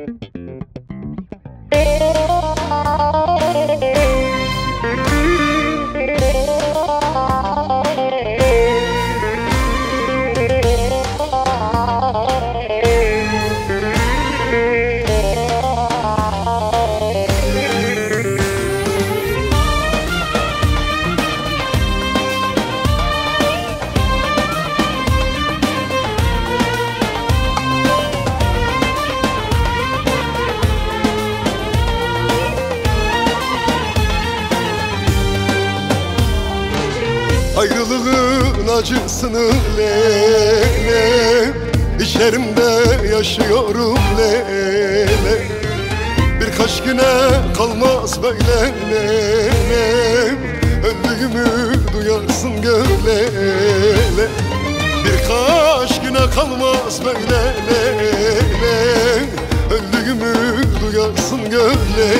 Ayrılığın acısını lele, içerimde yaşıyorum lele. Birkaç güne kalmaz böyle lele, öldüğümü duyarsın göle. Birkaç güne kalmaz böyle lele, öldüğümü duyarsın göle.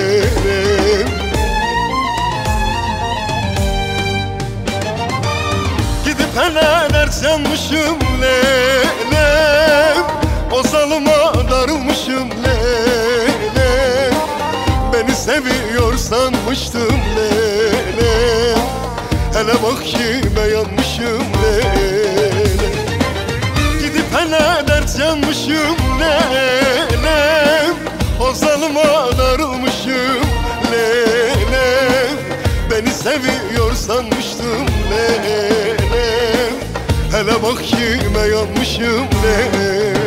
Hele dersenmişim lele, o zalıma darılmışım lele. Beni seviyor sanmıştım lele, hele bak kime yanmışım lele. Gidip hele dert yanmışım lele, o zalıma darılmışım lele. Beni seviyor sanmıştım lele, hele bak kime yanmışım lele.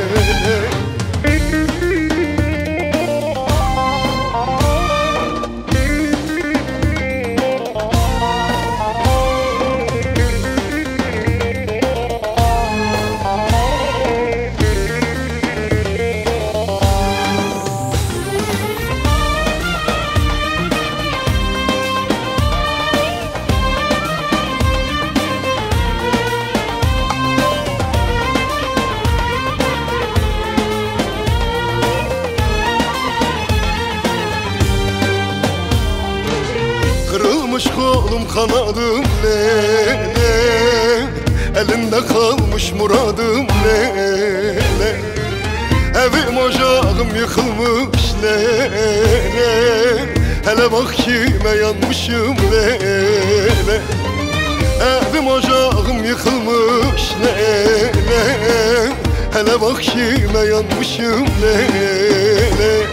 Kırılmış kolum kanadım lele, elinde kalmış muradım lele. Evim ocağım yıkılmış lele, hele bak kime yanmışım lele. Evim ocağım yıkılmış lele, hele bak kime yanmışım lele.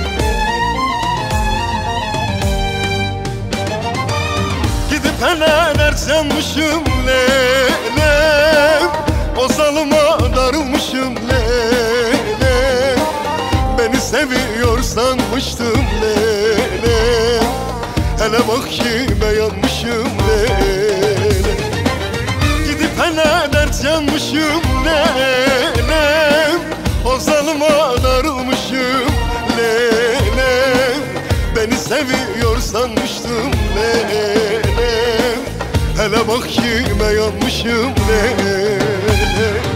Hele dersenmişim lele, o zalıma darılmışım lele. Beni seviyor sanmıştım lele, hele bak kime yanmışım lele. Gidip hele dert yanmışım lele, o zalıma darılmışım lele. Beni seviyor sanmıştım lele, hele bak kime yanmışım lele.